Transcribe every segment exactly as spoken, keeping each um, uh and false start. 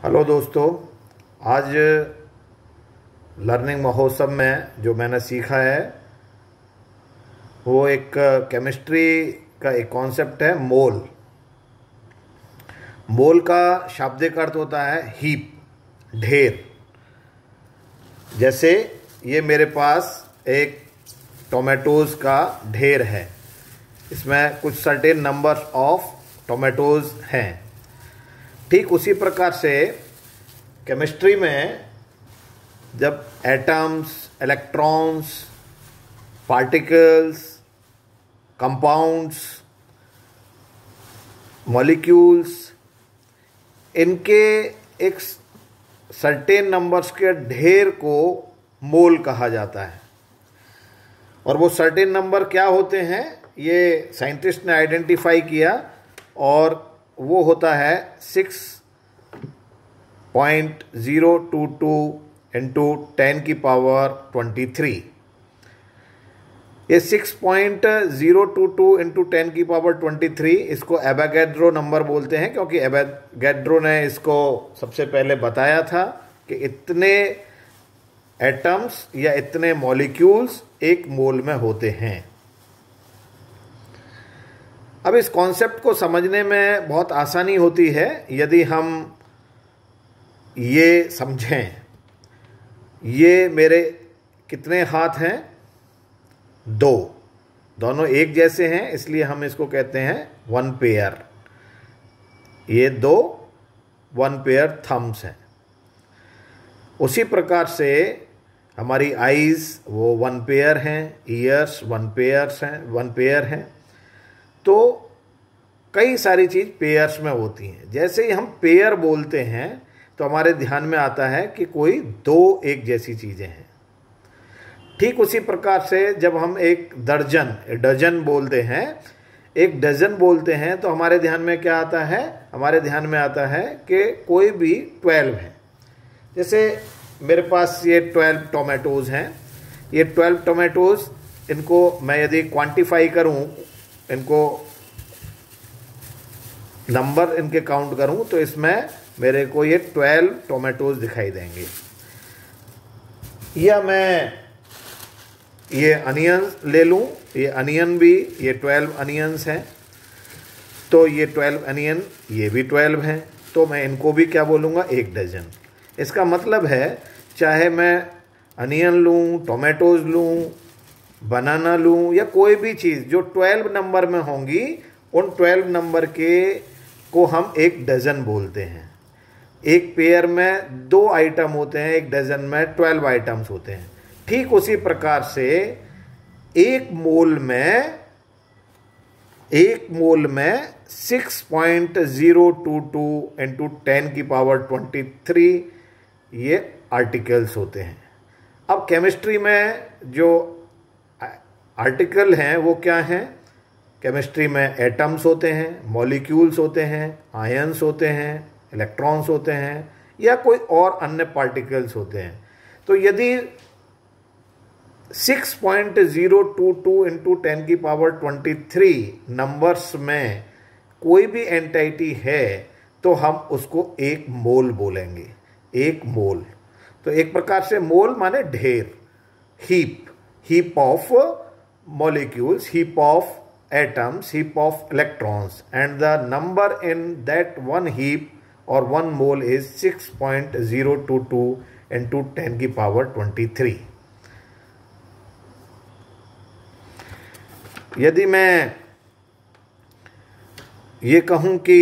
Hello दोस्तों, आज learning महोत्सव में जो मैंने सीखा है वो एक केमिस्ट्री का एक कॉन्सेप्ट है मोल। मोल का शाब्दिक अर्थ होता है हीप, ढेर। जैसे ये मेरे पास एक टोमेटोज़ का ढेर है, इसमें कुछ सर्टेन नंबर ऑफ टोमेटोज़ हैं। ठीक उसी प्रकार से केमिस्ट्री में जब atoms, electrons, particles, compounds, molecules, इनके एक सर्टेन नंबर्स के ढेर को मोल कहा जाता है। और वो सर्टेन नंबर क्या होते हैं ये साइंटिस्ट ने आइडेंटिफाई किया, और वो होता है six point zero two two into ten की पावर ट्वेंटी थ्री। ये six point zero two two into ten की पावर ट्वेंटी थ्री, इसको एवोगैड्रो नंबर बोलते हैं, क्योंकि एवोगैड्रो ने इसको सबसे पहले बताया था कि इतने एटम्स या इतने मॉलिक्यूल्स एक मोल में होते हैं। अब इस कॉन्सेप्ट को समझने में बहुत आसानी होती है यदि हम ये समझें, ये मेरे कितने हाथ हैं? दो। दोनों एक जैसे हैं, इसलिए हम इसको कहते हैं वन पेयर। ये दो वन पेयर थम्स हैं। उसी प्रकार से हमारी आईज वो वन पेयर हैं, ईयर्स वन पेयर्स हैं वन पेयर हैं। तो कई सारी चीज़ पेयर्स में होती हैं। जैसे ही हम पेयर बोलते हैं तो हमारे ध्यान में आता है कि कोई दो एक जैसी चीज़ें हैं। ठीक उसी प्रकार से जब हम एक दर्जन डजन बोलते हैं एक डजन बोलते हैं तो हमारे ध्यान में क्या आता है? हमारे ध्यान में आता है कि कोई भी ट्वेल्व है। जैसे मेरे पास ये ट्वेल्व टोमेटोज़ हैं। ये ट्वेल्व टोमेटोज़, इनको मैं यदि क्वांटिफाई करूं, इनको नंबर इनके काउंट करूं, तो इसमें मेरे को ये ट्वेल्व टोमेटोज़ दिखाई देंगे। या मैं ये अनियन ले लूं, ये अनियन भी, ये ट्वेल्व अनियंस हैं, तो ये ट्वेल्व अनियन, ये भी ट्वेल्व हैं, तो मैं इनको भी क्या बोलूँगा? एक डजन। इसका मतलब है चाहे मैं अनियन लूं, टोमेटोज़ लूं, बनाना लूं, या कोई भी चीज़ जो ट्वेल्व नंबर में होंगी, उन ट्वेल्व नंबर के को हम एक डजन बोलते हैं। एक पेयर में दो आइटम होते हैं, एक डजन में ट्वेल्व आइटम्स होते हैं। ठीक उसी प्रकार से एक मोल में एक मोल में six point zero two two into ten की पावर ट्वेंटी थ्री ये आर्टिकल्स होते हैं। अब केमिस्ट्री में जो आर्टिकल हैं वो क्या हैं? केमिस्ट्री में एटम्स होते हैं, मॉलिक्यूल्स होते हैं, आयंस होते हैं, इलेक्ट्रॉन्स होते हैं, या कोई और अन्य पार्टिकल्स होते हैं। तो यदि six point zero two two into ten की पावर ट्वेंटी थ्री नंबर्स में कोई भी एंटिटी है तो हम उसको एक मोल बोलेंगे। एक मोल, तो एक प्रकार से मोल माने ढेर, heap, heap of molecules, heap of atoms, heap of electrons, and the number in that one heap or one mole is six point zero two two into ten की power ट्वेंटी थ्री। यदि मैं ये कहूं कि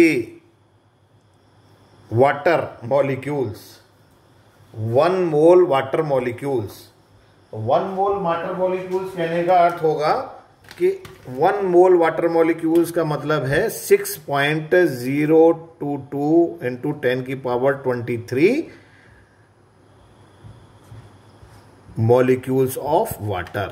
water molecules, one mole water molecules, one mole water molecules कहने का अर्थ होगा कि वन मोल वाटर मॉलिक्यूल्स का मतलब है six point zero two two into ten की power twenty three molecules of water.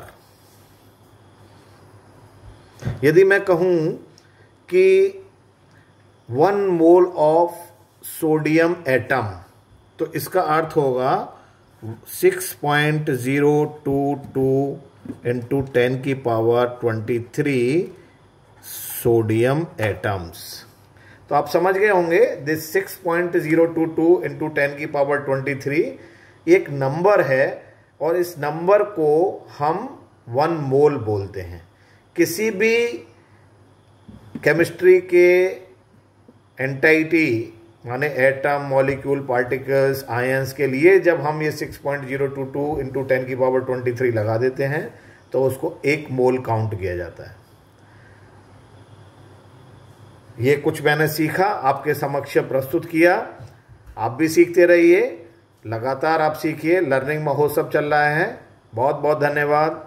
यदि मैं कहूं कि one mole of sodium atom, तो इसका अर्थ होगा six point zero two two into ten की power twenty three sodium atoms. तो आप समझ गए होंगे this six point zero two two into ten की पावर ट्वेंटी थ्री एक नंबर है और इस नंबर को हम वन मोल बोलते हैं। किसी भी केमिस्ट्री के एंटाइटी माने एटम, मॉलिक्यूल, पार्टिकल्स, आयंस के लिए जब हम ये six point zero two two into ten की पावर ट्वेंटी थ्री लगा देते हैं तो उसको एक मोल काउंट किया जाता है। ये कुछ मैंने सीखा, आपके समक्ष प्रस्तुत किया। आप भी सीखते रहिए, लगातार आप सीखिए। लर्निंग महोत्सव चल रहा है। बहुत बहुत धन्यवाद।